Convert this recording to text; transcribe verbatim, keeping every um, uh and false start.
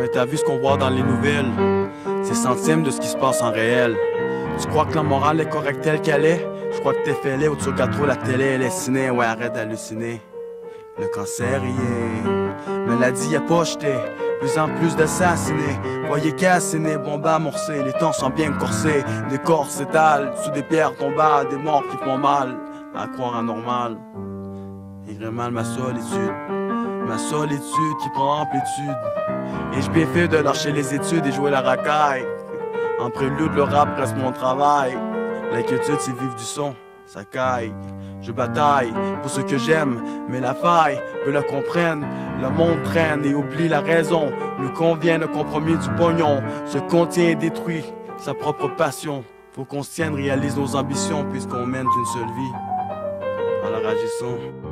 Mais t'as vu ce qu'on voit dans les nouvelles? C'est centimes de ce qui se passe en réel. Tu crois que la morale est correcte telle qu'elle est? Je crois que t'es fêlé ou tu regardes trop la télé, elle est ciné. Ouais, arrête d'halluciner. Le cancer y est, maladie à pocheter, plus en plus d'assassinés. Voyez cassinés, bombes amorcées, les temps sont bien corsés. Des corps s'étalent sous des pierres tombales, des morts qui font mal, à croire anormal. Irait mal ma solitude, ma solitude qui prend amplitude. Et je fait de lâcher les études et jouer la racaille. En prélude, le rap reste mon travail. L'inquiétude, c'est vivre du son, ça caille. Je bataille pour ce que j'aime, mais la faille, peu la comprennent. Le monde traîne et oublie la raison. Nous convient le compromis du pognon. Se contient et détruit sa propre passion. Faut qu'on se tienne, réalise nos ambitions, puisqu'on mène une seule vie. En leur agissant.